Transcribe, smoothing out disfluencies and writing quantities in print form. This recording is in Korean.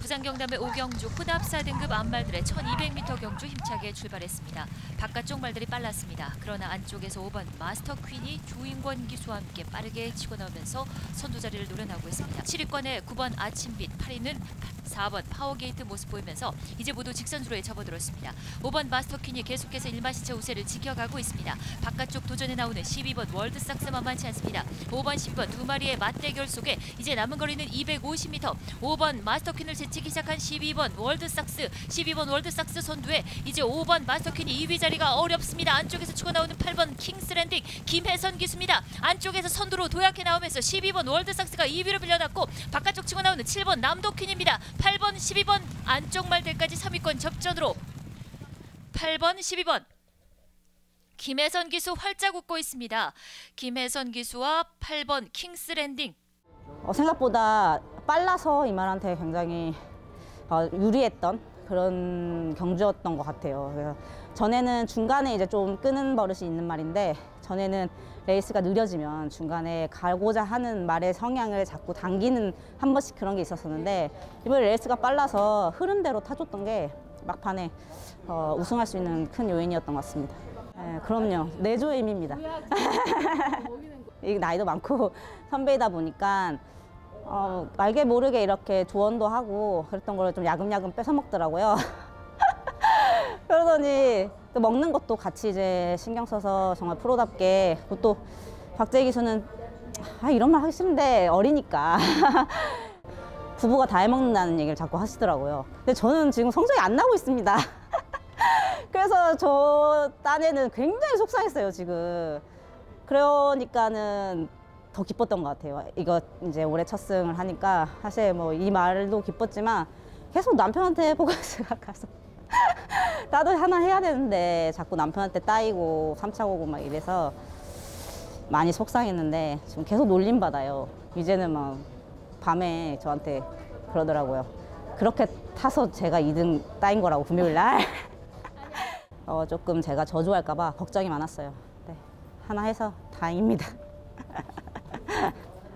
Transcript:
부산 경남의 오경주 혼합 4등급 앞말들의 1200m 경주 힘차게 출발했습니다. 바깥쪽 말들이 빨랐습니다. 그러나 안쪽에서 5번 마스터 퀸이 조인권 기수와 함께 빠르게 치고 나오면서 선두 자리를 노려나오고 있습니다. 7위권의 9번 아침빛, 8위는 4번 파워게이트 모습 보이면서 이제 모두 직선주로에 접어들었습니다. 5번 마스터 퀸이 계속해서 일마시차 우세를 지켜가고 있습니다. 바깥쪽 도전에 나오는 12번 월드삭스 만만치 않습니다. 5번, 10번 두 마리의 맞대결 속에 이제 남은 거리는 250m. 5번 마스터 퀸을 제치기 시작한 12번 월드삭스, 12번 월드삭스 선두에 이제 5번 마스터 퀸이 2위 자리가 어렵습니다. 안쪽에서 치고 나오는 8번 킹스랜딩 김혜선 기수입니다. 안쪽에서 선두로 도약해 나오면서 12번 월드삭스가 2위로 밀려났고 바깥쪽 치고 나오는 7번 남도퀸입니다. 8번, 12번 안쪽 말들까지 3위권 접전으로 8번, 12번 김혜선 기수 활짝 웃고 있습니다. 김혜선 기수와 8번 킹스랜딩. 생각보다 빨라서 이말한테 굉장히 유리했던 그런 경주였던 것 같아요. 그래서 전에는 중간에 이제 좀 끄는 버릇이 있는 말인데, 전에는 레이스가 느려지면 중간에 가고자 하는 말의 성향을 자꾸 당기는 한 번씩 그런 게 있었었는데, 이번에 레이스가 빨라서 흐름대로 타줬던 게 막판에 우승할 수 있는 큰 요인이었던 것 같습니다. 네, 그럼요. 내조의 힘입니다. 나이도 많고 선배이다 보니까 알게 모르게 이렇게 조언도 하고 그랬던 걸 좀 야금야금 뺏어 먹더라고요. 그러더니 또 먹는 것도 같이 이제 신경 써서 정말 프로답게. 또 박재희 기수는 이런 말 하기 싫은데 어리니까 부부가 다 해먹는다는 얘기를 자꾸 하시더라고요. 근데 저는 지금 성적이 안 나고 있습니다. 그래서 저 딴에는 굉장히 속상했어요, 지금. 그러니까는 더 기뻤던 것 같아요. 이거 이제 올해 첫 승을 하니까 사실 뭐 이 말도 기뻤지만 계속 남편한테 포커스가 가서 나도 하나 해야 되는데 자꾸 남편한테 따이고 3차 오고 막 이래서 많이 속상했는데, 지금 계속 놀림받아요. 이제는 막 밤에 저한테 그러더라고요. 그렇게 타서 제가 2등 따인 거라고, 금요일 날. 조금 제가 저주할까 봐 걱정이 많았어요. 네, 하나 해서 다행입니다.